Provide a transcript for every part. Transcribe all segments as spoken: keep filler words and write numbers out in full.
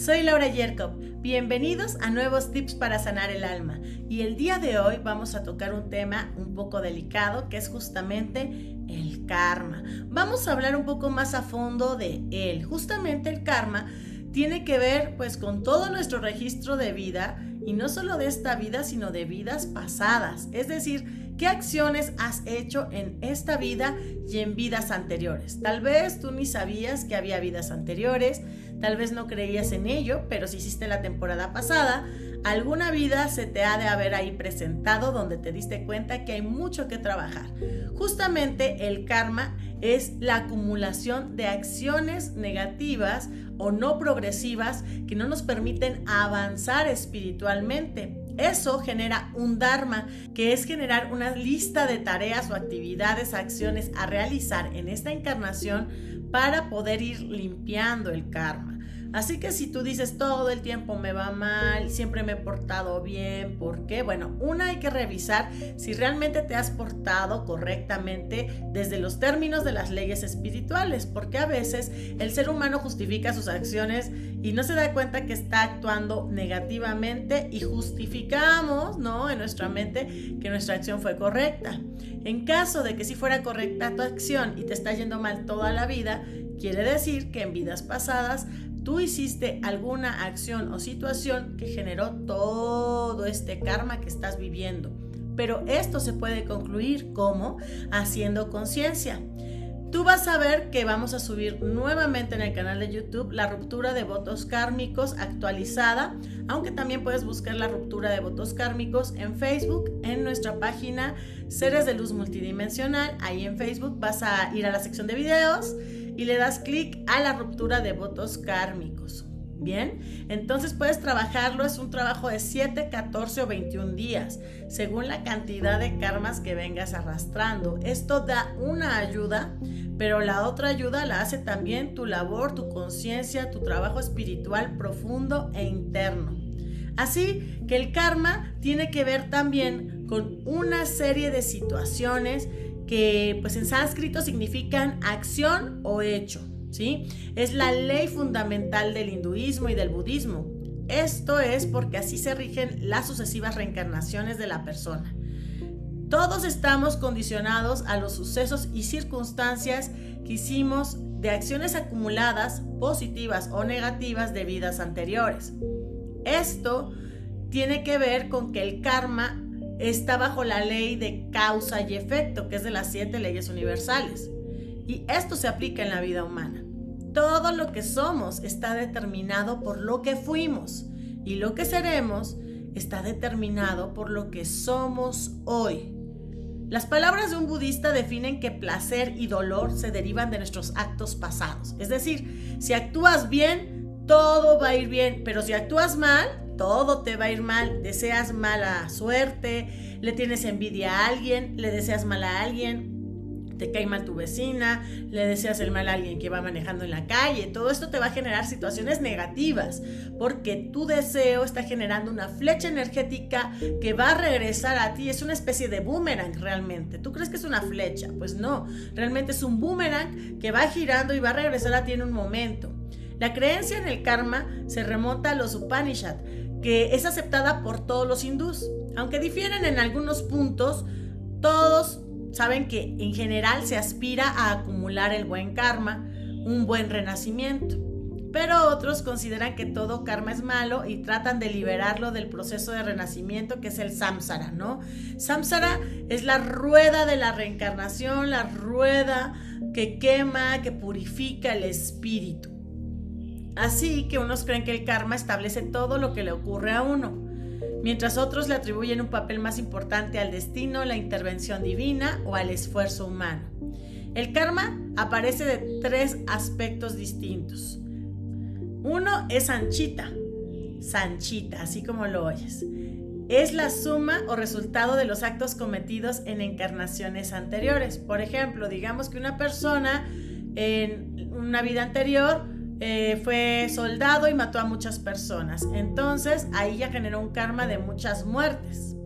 Soy Laura Yerkop, bienvenidos a nuevos tips para sanar el alma y el día de hoy vamos a tocar un tema un poco delicado que es justamente el karma. Vamos a hablar un poco más a fondo de él. Justamente el karma tiene que ver pues con todo nuestro registro de vida y no solo de esta vida sino de vidas pasadas, es decir, ¿qué acciones has hecho en esta vida y en vidas anteriores? Tal vez tú ni sabías que había vidas anteriores, tal vez no creías en ello, pero si hiciste la temporada pasada, alguna vida se te ha de haber ahí presentado donde te diste cuenta que hay mucho que trabajar. Justamente el karma es la acumulación de acciones negativas o no progresivas que no nos permiten avanzar espiritualmente. Eso genera un dharma, que es generar una lista de tareas o actividades, acciones a realizar en esta encarnación para poder ir limpiando el karma. Así que si tú dices todo el tiempo me va mal, siempre me he portado bien, ¿por qué? Bueno, una hay que revisar si realmente te has portado correctamente desde los términos de las leyes espirituales, porque a veces el ser humano justifica sus acciones y no se da cuenta que está actuando negativamente y justificamos, ¿no?, en nuestra mente que nuestra acción fue correcta. En caso de que sí fuera correcta tu acción y te está yendo mal toda la vida, quiere decir que en vidas pasadas tú hiciste alguna acción o situación que generó todo este karma que estás viviendo. Pero esto se puede concluir como haciendo conciencia. Tú vas a ver que vamos a subir nuevamente en el canal de YouTube la ruptura de votos kármicos actualizada, aunque también puedes buscar la ruptura de votos kármicos en Facebook, en nuestra página Seres de Luz Multidimensional. Ahí en Facebook vas a ir a la sección de videos y le das clic a la ruptura de votos kármicos. Bien, entonces puedes trabajarlo, es un trabajo de siete, catorce o veintiún días, según la cantidad de karmas que vengas arrastrando. Esto da una ayuda, pero la otra ayuda la hace también tu labor, tu conciencia, tu trabajo espiritual profundo e interno. Así que el karma tiene que ver también con una serie de situaciones que pues en sánscrito significan acción o hecho, ¿sí? Es la ley fundamental del hinduismo y del budismo. Esto es porque así se rigen las sucesivas reencarnaciones de la persona. Todos estamos condicionados a los sucesos y circunstancias que hicimos de acciones acumuladas, positivas o negativas de vidas anteriores. Esto tiene que ver con que el karma está bajo la ley de causa y efecto, que es de las siete leyes universales. Y esto se aplica en la vida humana. Todo lo que somos está determinado por lo que fuimos y lo que seremos está determinado por lo que somos hoy. Las palabras de un budista definen que placer y dolor se derivan de nuestros actos pasados. Es decir, si actúas bien, todo va a ir bien, pero si actúas mal, todo te va a ir mal. Deseas mala suerte, le tienes envidia a alguien, le deseas mal a alguien, te cae mal tu vecina, le deseas el mal a alguien que va manejando en la calle. Todo esto te va a generar situaciones negativas porque tu deseo está generando una flecha energética que va a regresar a ti. Es una especie de boomerang realmente. ¿Tú crees que es una flecha? Pues no, realmente es un boomerang que va girando y va a regresar a ti en un momento. La creencia en el karma se remonta a los Upanishad, que es aceptada por todos los hindús. Aunque difieren en algunos puntos, todos saben que en general se aspira a acumular el buen karma, un buen renacimiento. Pero otros consideran que todo karma es malo y tratan de liberarlo del proceso de renacimiento que es el samsara, ¿no? Samsara es la rueda de la reencarnación, la rueda que quema, que purifica el espíritu. Así que unos creen que el karma establece todo lo que le ocurre a uno, mientras otros le atribuyen un papel más importante al destino, la intervención divina o al esfuerzo humano. El karma aparece de tres aspectos distintos. Uno es sanchita, sanchita, así como lo oyes. Es la suma o resultado de los actos cometidos en encarnaciones anteriores. Por ejemplo, digamos que una persona en una vida anterior Eh, fue soldado y mató a muchas personas. Entonces ahí ya generó un karma de muchas muertes.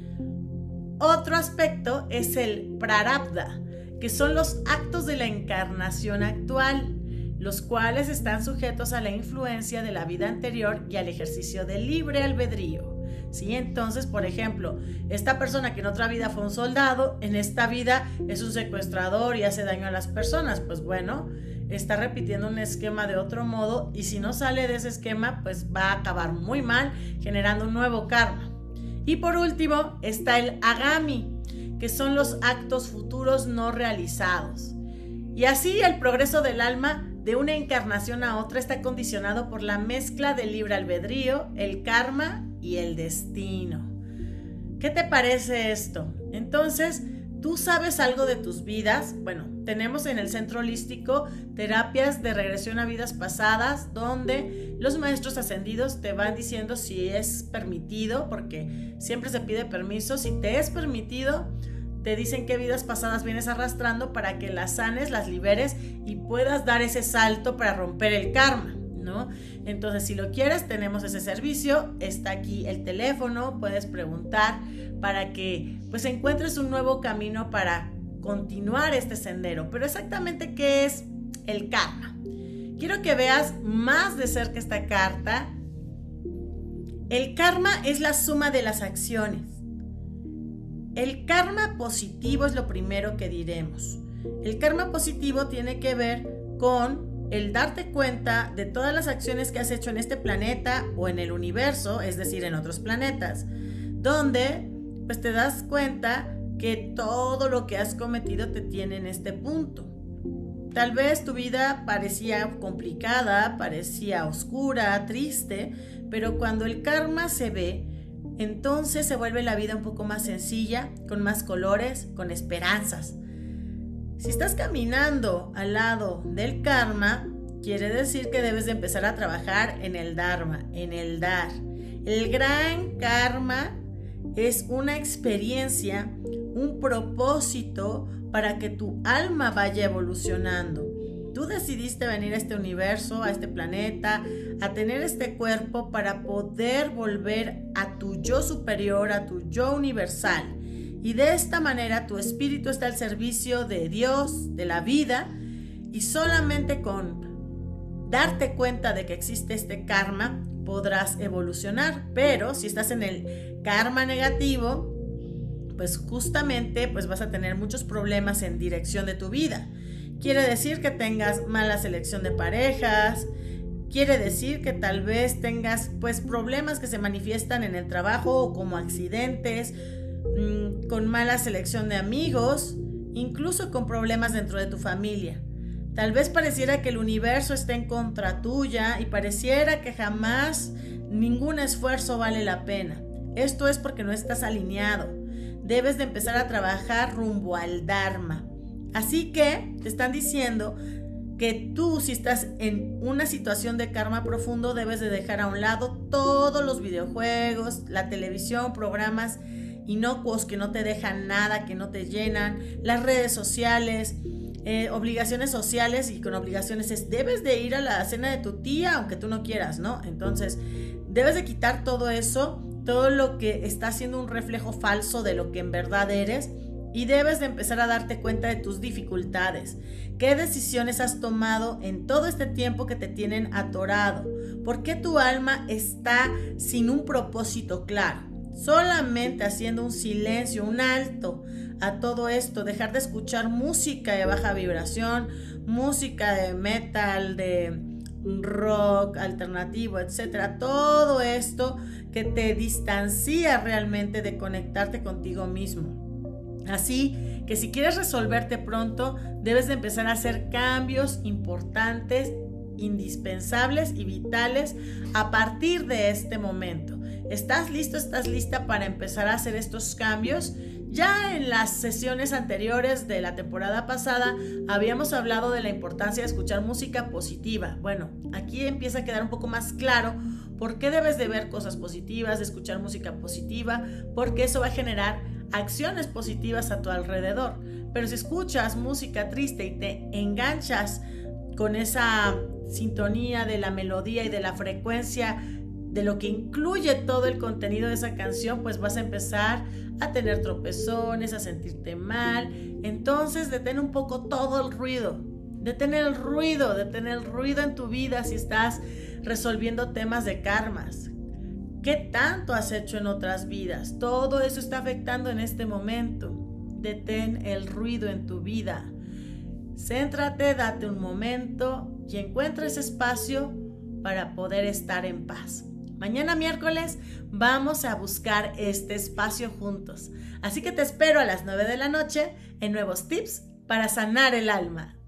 Otro aspecto es el prarabdha, que son los actos de la encarnación actual. los cuales están sujetos a la influencia de la vida anterior y al ejercicio del libre albedrío. ¿Sí? Entonces, por ejemplo, esta persona que en otra vida fue un soldado, en esta vida es un secuestrador y hace daño a las personas, pues bueno, está repitiendo un esquema de otro modo, y si no sale de ese esquema, pues va a acabar muy mal, generando un nuevo karma. Y por último está el agami, que son los actos futuros no realizados. Y así el progreso del alma de una encarnación a otra está condicionado por la mezcla del libre albedrío, el karma y el destino. ¿Qué te parece esto? Entonces, ¿tú sabes algo de tus vidas? Bueno, tenemos en el Centro Holístico terapias de regresión a vidas pasadas, donde los maestros ascendidos te van diciendo si es permitido, porque siempre se pide permiso. Si te es permitido, te dicen qué vidas pasadas vienes arrastrando para que las sanes, las liberes y puedas dar ese salto para romper el karma, ¿no? Entonces, si lo quieres, tenemos ese servicio. Está aquí el teléfono, puedes preguntar para que pues encuentres un nuevo camino para continuar este sendero. Pero exactamente, ¿qué es el karma? Quiero que veas más de cerca esta carta. El karma es la suma de las acciones. El karma positivo es lo primero que diremos. El karma positivo tiene que ver con el darte cuenta de todas las acciones que has hecho en este planeta o en el universo, es decir, en otros planetas, donde pues te das cuenta que todo lo que has cometido te tiene en este punto. Tal vez tu vida parecía complicada, parecía oscura, triste, pero cuando el karma se ve, entonces se vuelve la vida un poco más sencilla, con más colores, con esperanzas. Si estás caminando al lado del karma, quiere decir que debes de empezar a trabajar en el dharma, en el dar. El gran karma es una experiencia, un propósito para que tu alma vaya evolucionando. Tú decidiste venir a este universo, a este planeta, a tener este cuerpo para poder volver a tu yo superior, a tu yo universal. Y de esta manera tu espíritu está al servicio de Dios, de la vida, y solamente con darte cuenta de que existe este karma podrás evolucionar. Pero si estás en el karma negativo, pues justamente pues vas a tener muchos problemas en dirección de tu vida. Quiere decir que tengas mala selección de parejas, quiere decir que tal vez tengas pues problemas que se manifiestan en el trabajo o como accidentes, mmm, con mala selección de amigos, incluso con problemas dentro de tu familia. Tal vez pareciera que el universo está en contra tuya y pareciera que jamás ningún esfuerzo vale la pena. Esto es porque no estás alineado. Debes de empezar a trabajar rumbo al Dharma. Así que te están diciendo que tú, si estás en una situación de karma profundo, debes de dejar a un lado todos los videojuegos, la televisión, programas inocuos que no te dejan nada, que no te llenan, las redes sociales, eh, obligaciones sociales. Y con obligaciones es, debes de ir a la cena de tu tía aunque tú no quieras, ¿no? Entonces, debes de quitar todo eso, todo lo que está siendo un reflejo falso de lo que en verdad eres. Y debes de empezar a darte cuenta de tus dificultades. ¿Qué decisiones has tomado en todo este tiempo que te tienen atorado? ¿Por qué tu alma está sin un propósito claro? Solamente haciendo un silencio, un alto a todo esto. Dejar de escuchar música de baja vibración, música de metal, de rock alternativo, etcétera. Todo esto que te distancia realmente de conectarte contigo mismo. Así que si quieres resolverte pronto, debes de empezar a hacer cambios importantes, indispensables y vitales a partir de este momento. ¿Estás listo? ¿Estás lista para empezar a hacer estos cambios? Ya en las sesiones anteriores de la temporada pasada habíamos hablado de la importancia de escuchar música positiva. Bueno, aquí empieza a quedar un poco más claro por qué debes de ver cosas positivas, de escuchar música positiva, porque eso va a generar acciones positivas a tu alrededor. Pero si escuchas música triste y te enganchas con esa sintonía de la melodía y de la frecuencia de lo que incluye todo el contenido de esa canción, pues vas a empezar a tener tropezones, a sentirte mal. Entonces detén un poco todo el ruido, Detén el ruido, detén el ruido en tu vida si estás resolviendo temas de karmas. ¿Qué tanto has hecho en otras vidas? Todo eso está afectando en este momento. Detén el ruido en tu vida. Céntrate, date un momento y encuentra ese espacio para poder estar en paz. Mañana miércoles vamos a buscar este espacio juntos. Así que te espero a las nueve de la noche en nuevos tips para sanar el alma.